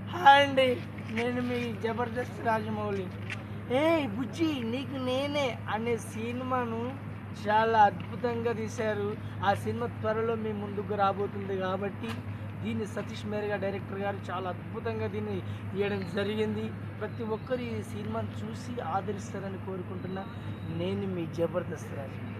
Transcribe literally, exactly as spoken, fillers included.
Hi అండి, నేను మీ జబర్దస్త్ రాజమౌళి. ఏ బుజ్జి నీకు నేనే అనే సినిమాను చాలా అద్భుతంగా తీశారు. ఆ సినిమా త్వరలో మీ ముందుకు రాబోతుంది కాబట్టి దీన్ని సతీష్ మేరగా డైరెక్టర్ గారు చాలా అద్భుతంగా దీన్ని తీయడం జరిగింది. ప్రతి ఒక్కరు ఈ సినిమాను చూసి ఆదరిస్తారని కోరుకుంటున్నా. నేను మీ జబర్దస్త్ రాజు.